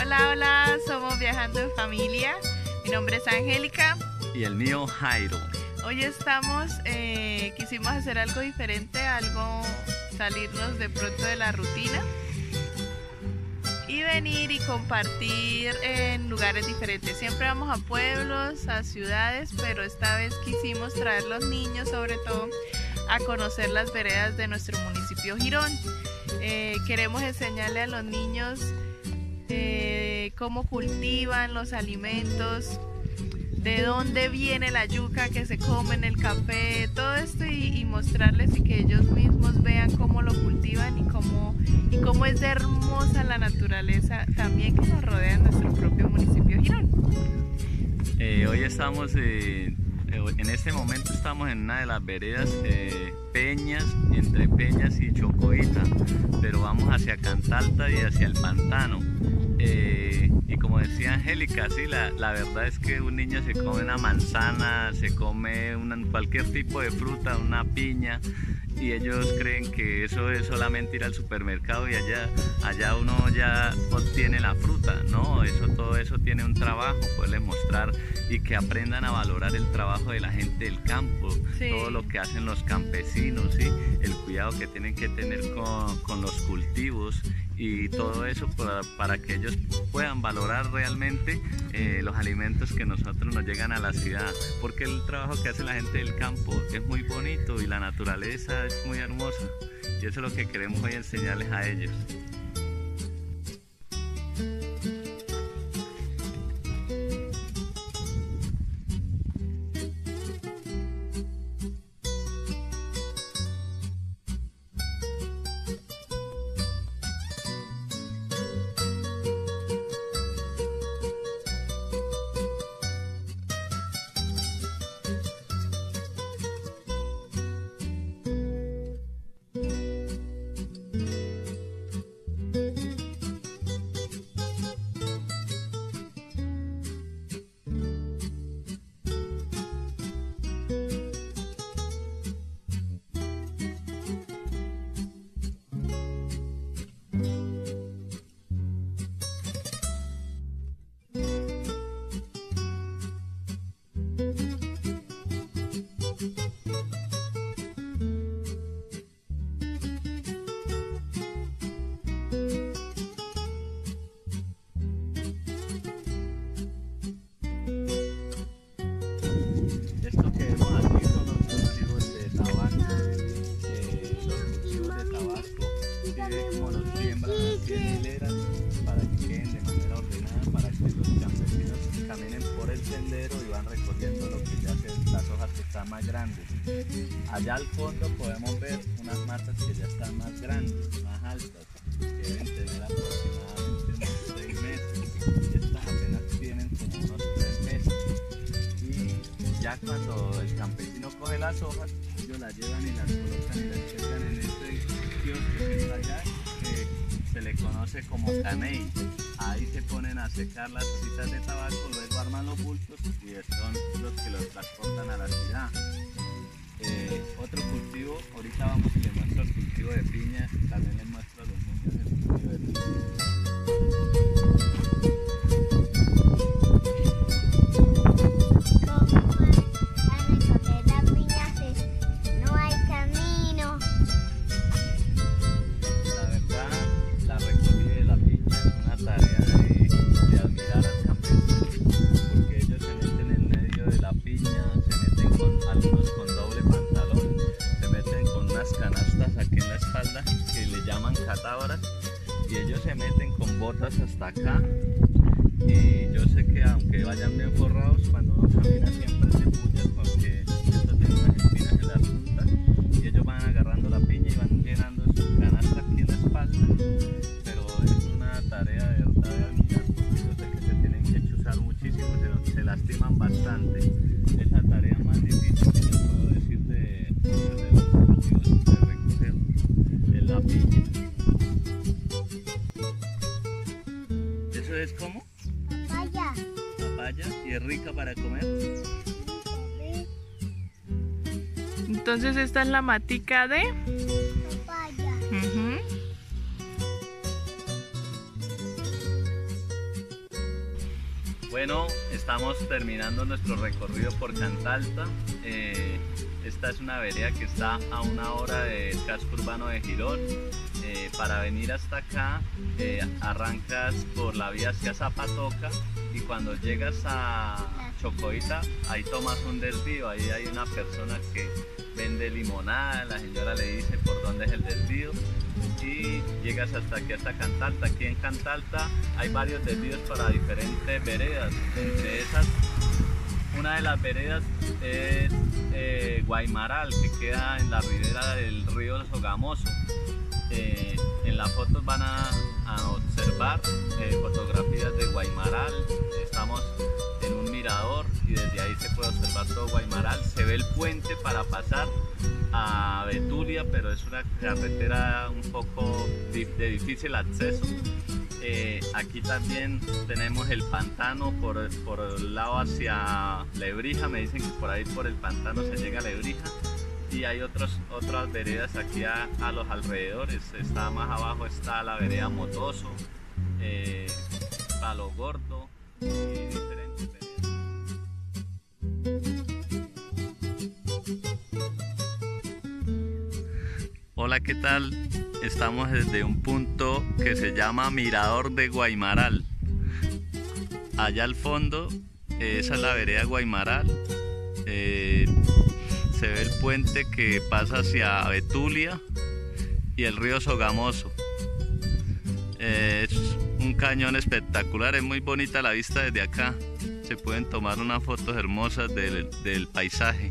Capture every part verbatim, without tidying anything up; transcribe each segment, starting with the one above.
Hola, hola, somos Viajando en Familia. Mi nombre es Angélica. Y el mío, Jairo. Hoy estamos, eh, quisimos hacer algo diferente, algo, salirnos de pronto de la rutina y venir y compartir en lugares diferentes. Siempre vamos a pueblos, a ciudades, pero esta vez quisimos traer los niños sobre todo a conocer las veredas de nuestro municipio Girón. Eh, queremos enseñarle a los niños eh, cómo cultivan los alimentos, de dónde viene la yuca que se come en el café, todo esto y, y mostrarles y que ellos mismos vean cómo lo cultivan y cómo, y cómo es de hermosa la naturaleza también que nos rodea en nuestro propio municipio Girón. Eh, hoy estamos, eh, en este momento estamos en una de las veredas eh, Peñas, entre Peñas y Chocoita, pero vamos hacia Cantalta y hacia el Pantano. Eh, y como decía Angélica, sí, la, la verdad es que un niño se come una manzana, se come una, cualquier tipo de fruta, una piña, y ellos creen que eso es solamente ir al supermercado y allá, allá uno ya obtiene la fruta. No, eso, todo eso tiene un trabajo, poderles mostrar y que aprendan a valorar el trabajo de la gente del campo, sí. Todo lo que hacen los campesinos, ¿sí? El cuidado que tienen que tener con, con los cultivos y todo eso para, para que ellos puedan valorar realmente eh, los alimentos que nosotros nos llegan a la ciudad, porque el trabajo que hace la gente del campo es muy bonito y la naturaleza es muy hermosa, y eso es lo que queremos hoy enseñarles a ellos. Para que queden de manera ordenada, para que los campesinos caminen por el sendero y van recogiendo lo que ya son las hojas que están más grandes. Allá al fondo podemos ver unas matas que ya están más grandes, más altas, que deben tener aproximadamente unos seis meses. Estas apenas tienen como unos tres meses. Y ya cuando el campesino coge las hojas, ellos las llevan y las colocan y las pegan en este kiosco que está allá, que se le conoce como caney. Ahí se ponen a secar las hojitas de tabaco, luego arman los bultos y son los que los transportan a la ciudad. Eh, otro cultivo, ahorita vamos y les muestro el cultivo de piña, también les muestro a los niños el cultivo de piña. Y ellos se meten con botas hasta acá, y yo sé que aunque vayan bien forrados, cuando uno camina siempre se pullan porque esto tiene unas espinas en las puntas, y ellos van agarrando la piña y van llenando su canasta aquí en la espalda, pero es una tarea de verdad de admirar, porque yo sé que se tienen que chuzar muchísimo, se, se lastiman bastante. Es la tarea más difícil que yo puedo decir de, de los cultivos de recoger de la piña. ¿Eso es como? Papaya. Papaya, y es rica para comer. Entonces esta es la matica de Papaya. Uh-huh. Bueno, estamos terminando nuestro recorrido por Cantalta. Eh, esta es una vereda que está a una hora del casco urbano de Girón. Eh, para venir hasta acá eh, arrancas por la vía hacia Zapatoca y cuando llegas a Chocoita ahí tomas un desvío. Ahí hay una persona que vende limonada, la señora le dice por dónde es el desvío y llegas hasta aquí, hasta Cantalta. Aquí en Cantalta hay varios desvíos para diferentes veredas. Entre esas, una de las veredas es eh, Guaymaral, que queda en la ribera del río Sogamoso. Eh, en las fotos van a, a observar eh, fotografías de Guaymaral. Estamos en un mirador y desde ahí se puede observar todo Guaymaral. Se ve el puente para pasar a Betulia, pero es una carretera un poco de difícil acceso. Eh, aquí también tenemos el pantano por, por el lado hacia Lebrija. Me dicen que por ahí por el pantano se llega a Lebrija. Y hay otros, otras veredas aquí a, a los alrededores. Está más abajo, está la vereda Motoso, eh, Palo Gordo y diferentes veredas. Hola, ¿qué tal? Estamos desde un punto que se llama Mirador de Guaymaral. Allá al fondo, esa es la vereda Guaymaral. Eh, se ve el puente que pasa hacia Betulia y el río Sogamoso. Eh, es un cañón espectacular, es muy bonita la vista desde acá. Se pueden tomar unas fotos hermosas del, del paisaje.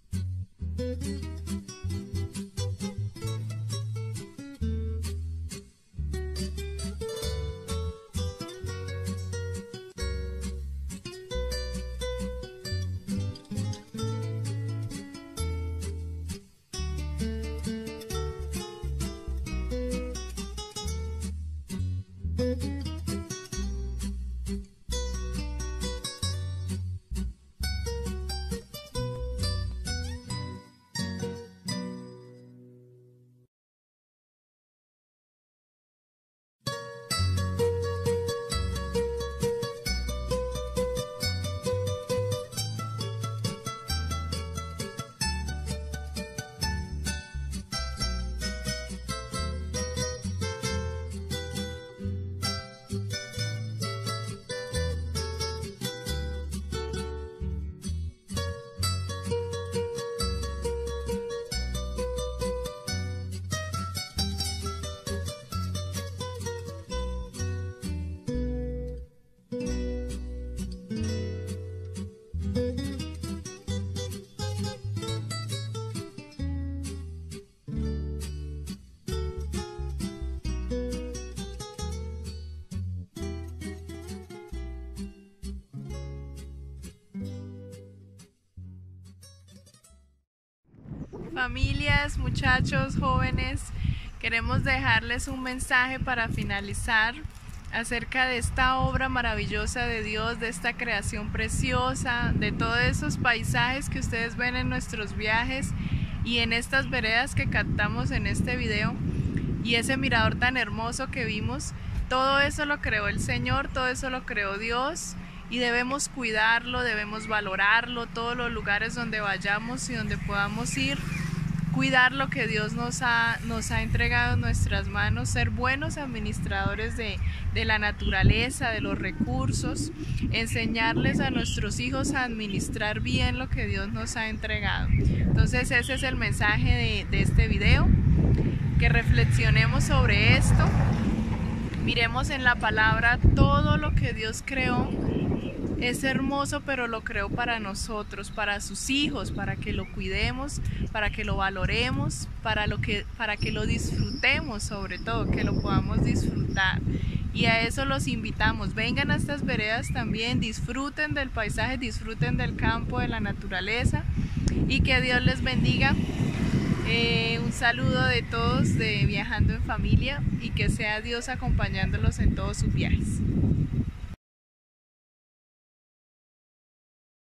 Familias, muchachos, jóvenes, queremos dejarles un mensaje para finalizar acerca de esta obra maravillosa de Dios, de esta creación preciosa, de todos esos paisajes que ustedes ven en nuestros viajes y en estas veredas que captamos en este video, y ese mirador tan hermoso que vimos. Todo eso lo creó el Señor, todo eso lo creó Dios, y debemos cuidarlo, debemos valorarlo, todos los lugares donde vayamos y donde podamos ir, cuidar lo que Dios nos ha, nos ha entregado en nuestras manos, ser buenos administradores de, de la naturaleza, de los recursos, enseñarles a nuestros hijos a administrar bien lo que Dios nos ha entregado. Entonces ese es el mensaje de, de este video, que reflexionemos sobre esto, miremos en la palabra todo lo que Dios creó. Es hermoso, pero lo creó para nosotros, para sus hijos, para que lo cuidemos, para que lo valoremos, para, lo que, para que lo disfrutemos, sobre todo, que lo podamos disfrutar. Y a eso los invitamos. Vengan a estas veredas también, disfruten del paisaje, disfruten del campo, de la naturaleza, y que Dios les bendiga. Eh, un saludo de todos de Viajando en Familia, y que sea Dios acompañándolos en todos sus viajes.